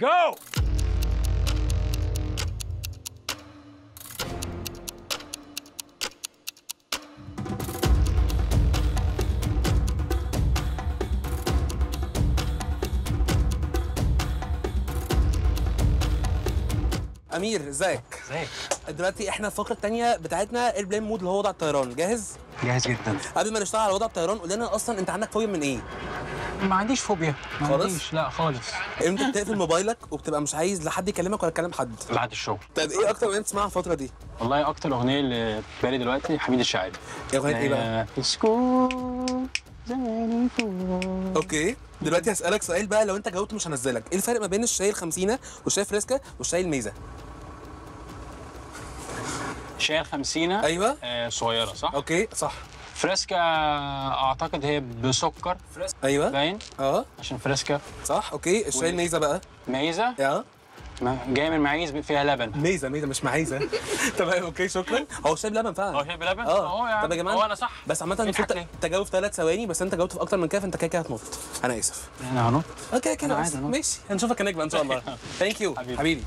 جو. امير ازيك؟ ازيك؟ دلوقتي احنا الفقره الثانيه بتاعتنا ايربلين مود اللي هو وضع الطيران. جاهز؟ جاهز جدا. قبل ما نشتغل على وضع الطيران قول لنا اصلا انت عندك فوبيا من ايه؟ ما عنديش فوبيا. ما خالص؟ عنديش، لا خالص. انت بتقفل موبايلك وبتبقى مش عايز لا حد يكلمك ولا تكلم حد بعد الشغل. طيب ايه اكتر اغنيه بتسمعها الفتره دي؟ والله اكتر اغنيه اللي في بالي دلوقتي حميد الشاعري. اغنيه ايه بقى؟ اسكون زماني فوق. اوكي دلوقتي هسالك سؤال بقى، لو انت جاوبت مش هنزلك. ايه الفرق ما بين الشاي الخمسينه والشاي فريسكا والشاي الميزه؟ شاي الخمسينة. ايوه صغيره صح؟ اوكي صح. فريسكا اعتقد هي بسكر. ايوه باين عشان فريسكا. صح. اوكي الشاي الميزه بقى؟ ميزه. جاي من معيز فيها لبن. ميزه مش معيزه. تمام اوكي شكرا. هو شاي بلبن فعلا. هو شاي بلبن؟ طب يا جماعه هو انا صح. بس عامه المفروض تجاوب في 3 ثواني، بس انت جاوبت في اكتر من كده فانت كده هتنط. انا اسف. انا هنط؟ اوكي كده ماشي، هنشوفك هناك بقى ان شاء الله. ثانك يو حبيبي.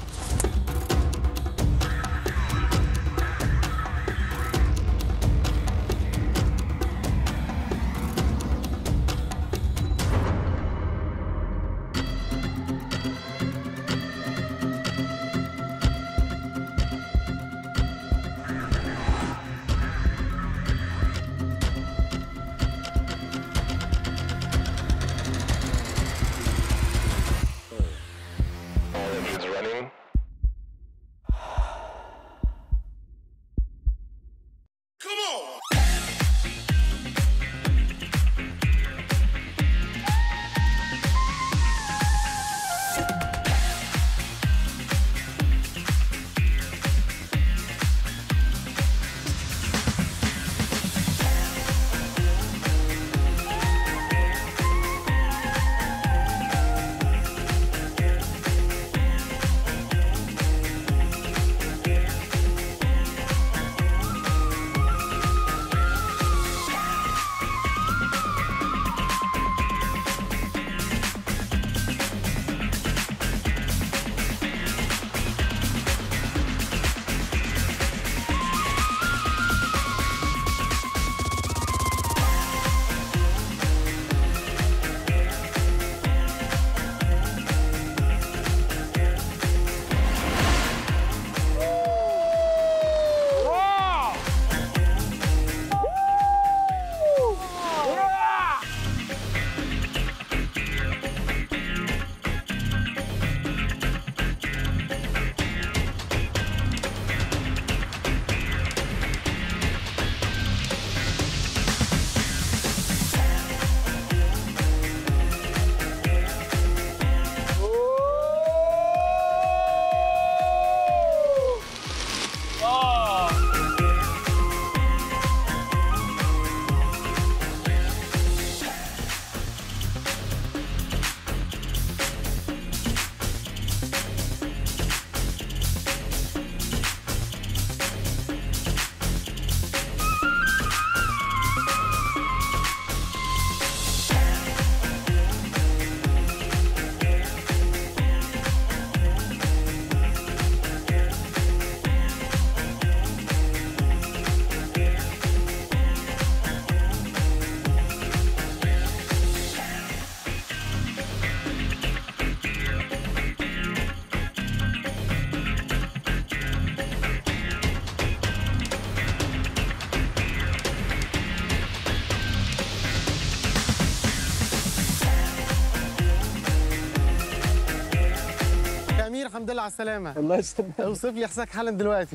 الحمد لله على السلامة. الله يسلمك. اوصف لي احساسك حالا دلوقتي.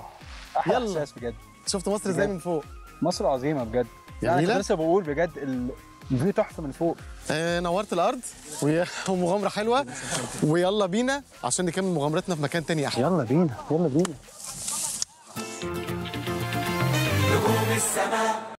احلى يلا. احساس بجد. شفت مصر ازاي من فوق؟ مصر عظيمه بجد. يعني كنت لسه بقول بجد الفيو تحفه من فوق. نورت الارض ومغامره حلوه، ويلا بينا عشان نكمل مغامرتنا في مكان تاني احلى. يلا بينا يلا بينا. نجوم السماء